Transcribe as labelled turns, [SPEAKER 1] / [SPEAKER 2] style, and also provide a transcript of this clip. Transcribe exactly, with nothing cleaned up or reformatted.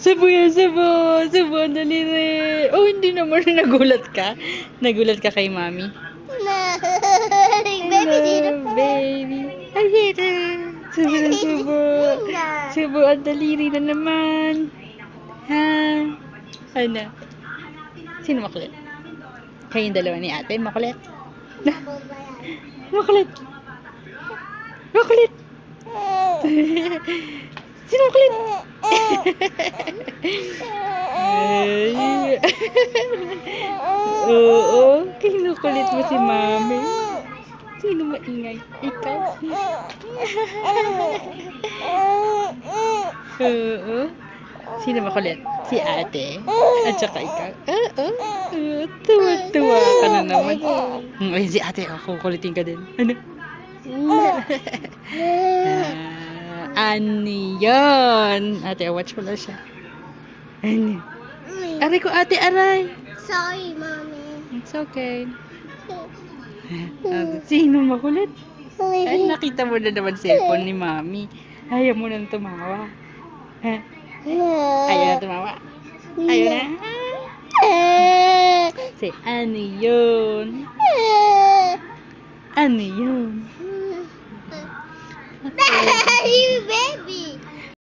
[SPEAKER 1] Sabo yan, sabo. Sabo, ang daliri. Oh, hindi naman. Nagulat ka? Nagulat ka kay mami?
[SPEAKER 2] Baby, sino?
[SPEAKER 1] Hello, baby. Ay, ito. Sabo na sabo. Sabo, ang daliri na naman. Ha? Ano? Sino makulit? Kayong dalawa ni ate, makulit? Makulit. Makulit. Sino makulit? Ay. Oo, kinukulit mo si mami. Sino maingay? Ikaw? Oo. Sino makulit? Si ate? At saka ikaw? Oo. Oo. Tuwa-tuwa ka na naman. Hmm, Ay, si ate, ako kukulitin ka din. Ano? Ah, ani yun? Ate, watch mo lang siya. Ano? Aray ko, ate, aray.
[SPEAKER 2] Sorry, mommy.
[SPEAKER 1] It's okay. Ah, Sino makulit? Ay, nakita mo na naman cellphone ni mami. Ayaw mo nang tumawa. Ha? Ayaw na tumawa? Ayaw na? Si ano yun? Ano yun?
[SPEAKER 2] You